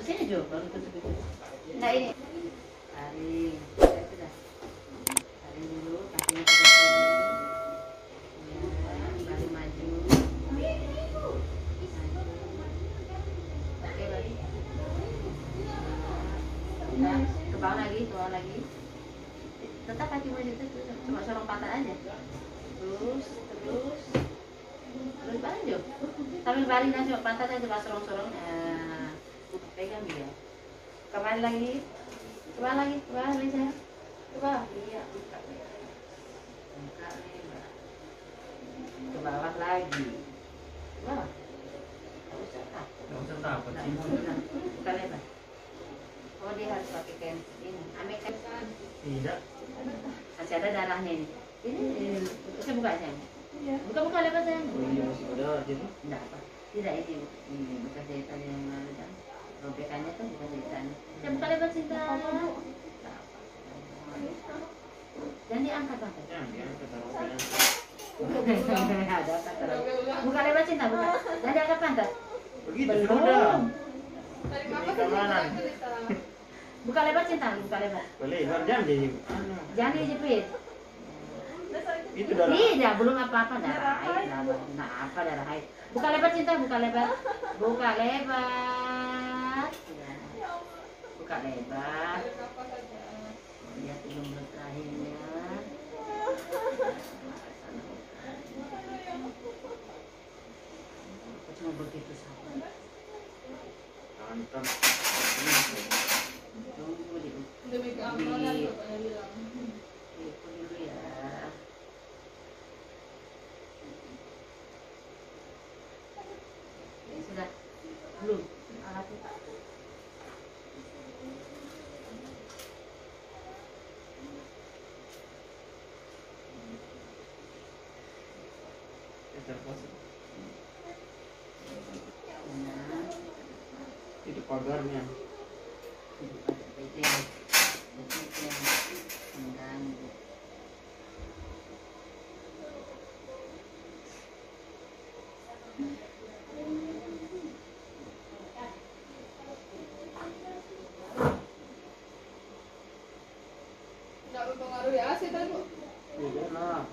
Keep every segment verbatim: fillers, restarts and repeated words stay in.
ke sini Jo, baru tutup itu. Nah ini. Tarik. Ya, sudah. Tarik dulu, kakinya ke sini. Ya, balik maju. Maju. Oke, balik. Nah, ke bawah lagi, ke bawah lagi. Tetap kaki maju itu, cuma sorong patah aja. Terus, terus. Terus balik Jo. Sambil balik nanti pantat aja pas sorong-sorong. Nah, pegang dia. Kembali lagi. Coba lagi, coba lagi saya. Coba. Iya, buka. Buka lebar. Ke bawah lagi. Ke bawah. Enggak usah tak. Enggak usah takut sih. Buka lebar. Oh, dia harus pakai kain ini. Ame kan. Tidak. Masih ada darahnya ini. Ini, ini. Saya buka aja. Iya. Buka-buka lebar saya. Oh iya masih ada jadi. Enggak apa. Tidak ini. Ini bekas jahitan yang lalu kan. Robekannya tuh bukan jahitannya. Saya buka lebar cinta. Jangan diangkat angkat. Jangan diangkat taruhnya. Ada angkat terus. Buka lebar cinta buka. Jangan diangkat pantat. Begitu sudah. Dari Ini mama keamanan. Buka lebar cinta, buka lebar. Boleh, lebar jangan jadi. Jangan dijepit. Itu darah. Tidak, belum apa-apa darah haid. Nah, apa darah haid? Buka lebar cinta, buka lebar. Buka lebar. Buka lebar. Lihat belum terakhirnya. Cuma begitu saja. Mantap. Tunggu di demi keamanan bapaknya bilang. itu dulu ya. Ini sudah belum alatnya. Terpaksa. Nah, Itu pagarnya. itu pada pegang, pegang, mengganggu. Nggak berpengaruh ya A C tadi Bu? Tidak lah.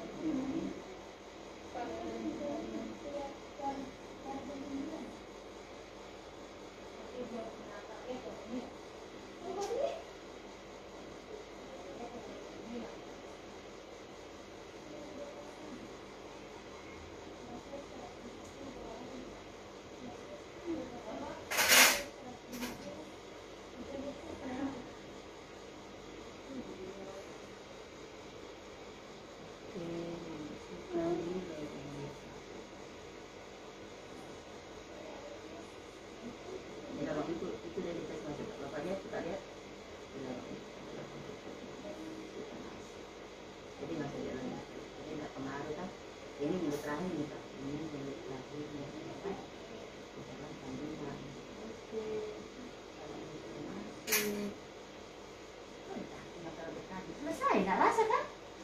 Jadi nggak usah jalan, jadi nggak pengaruh kan? Ini minggu terakhir nih Pak, ini minggu terakhir ya, kan? Jalan kandungan. Oke, kalau itu masih, udah tinggal berkali selesai, nggak rasa kan?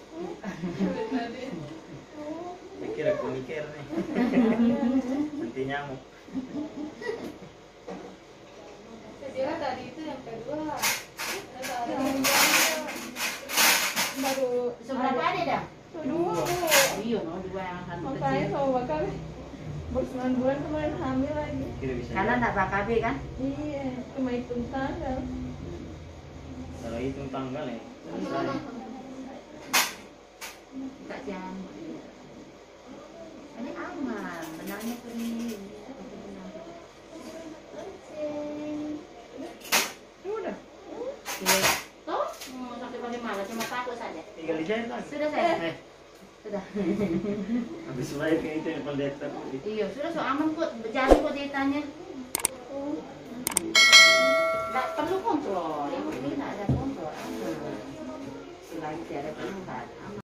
Pikir aku mikir nih. Nanti nyamuk. Saya kira tadi itu yang kedua. Ada baru Seberapa ada dah? kedua Bu. Iya, no, dua yang satu Makanya kecil. sama bakal baru sembilan bulan kemarin hamil lagi. Kira bisa. Karena nggak bakal kan? Iya, cuma hitung tanggal. Kalau hitung tanggal ya. Selesai. Nggak jangan. Ini aman, benarnya kering. Udah. Iya. Toh, mau sampai bagaimana? Cuma takut saja. Tinggal dijahit lagi. Sudah saya. Eh, Sudah. habis melahirkan itu yang pendeta. Iya, sudah so aman kok. Berjalan kok ditanya. Nggak perlu kontrol. Yang penting nggak ada kontrol. Aman. Selagi tidak ada perubahan. Aman.